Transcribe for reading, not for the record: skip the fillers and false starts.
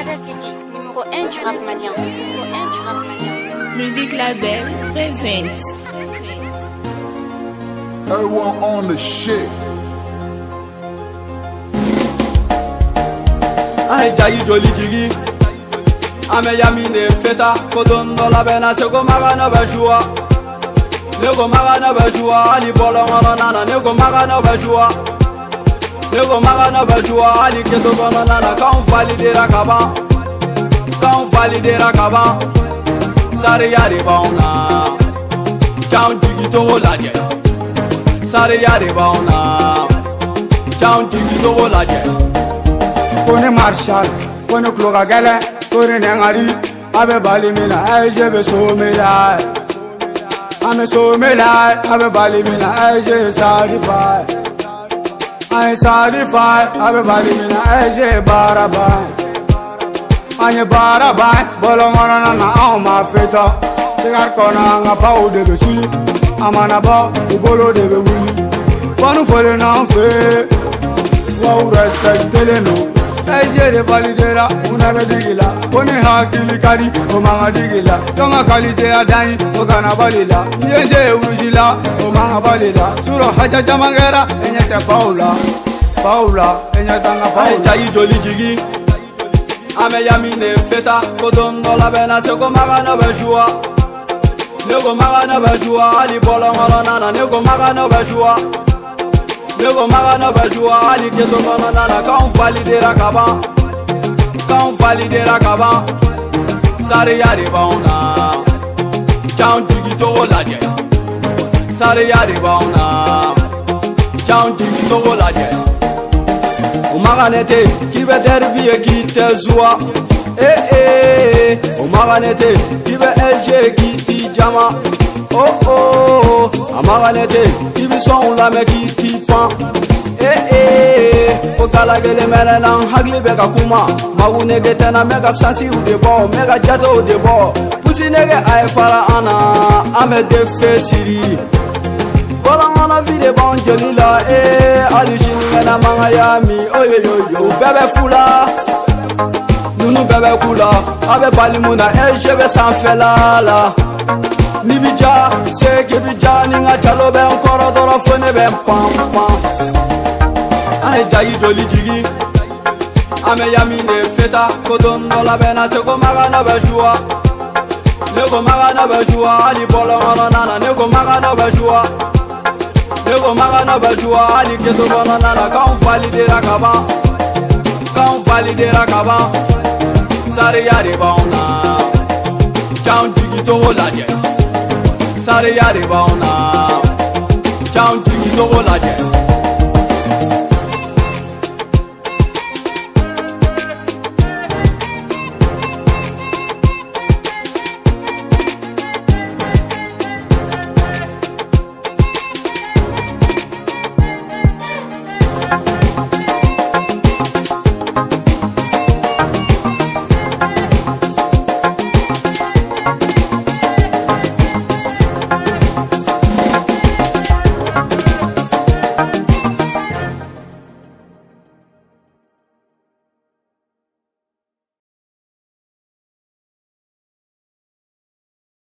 City, numéro 1 du rap malien. Musique Label présente. Everyone on the shit. Ay jagi joli jigi ame yamine feta kodon no la bena se ko maga na bajua ne ko maga na bajua ali bolo ngono nana ne ko maga na bajua ne ko maga na bajua ali keto ngono nana kan validera kaba sare yare bauna down jigi to laje sare yare bauna down jigi to laje Kone Marshall, kone Kloga Gele, kone Nengari, abe Balimina, aje be so melai. Ame so melai, abe Balimina, aje certified. I certified, abe Balimina, aje barabai. Anye barabai, bolongona na au mafeta. Segar kona nga pau de besi, amana ba, ubolo de be wuli. Fanu fole na fe, wow respect teleno. Eje de validera, una be digila. Kone hakili kari, o manga digila. Tonga kalite adai, o kana balila. Nieze ujila, o manga balila. Suro haja jamangera, enyete Paula, enyete nga Paula. Jagi joli jigi, ame yamine feta, kodon no la bena se ko maga na bajua. Ne ko maga na bajua, ali bolo ngono nana, ne ko maga na bajua. Nego magana bajua ali keto kono nana kan validera kaba sare yare bauna down jigi to laje sare yare bauna down jigi to laje umaganete kibe derbiye kite zua umaganete kibe LG kiti jama oh amaganete kibe son la me kiti pan o kala gele mena nan hagli be ka kuma magune gete na mega sansi u de bo mega jato u de bo pusi nege ay fara ana ame de fesiri bola ana vide bon jelila ali shinga manga yami oyoyo bebe fula nunu bebe kula abe balimuna jebe san felala nibija se kebija ninga chalo be encore doro fone be pam ay jagi joli jigi ame yamine feta kodon no la bena se ko maga na bajua ne ko maga na bajua ali bolo ngono nana ne ko maga na bajua ne ko maga na bajua ali keto ngono nana kan validera kaba sare yare bauna down jigi to laje sare yare bauna down jigi to laje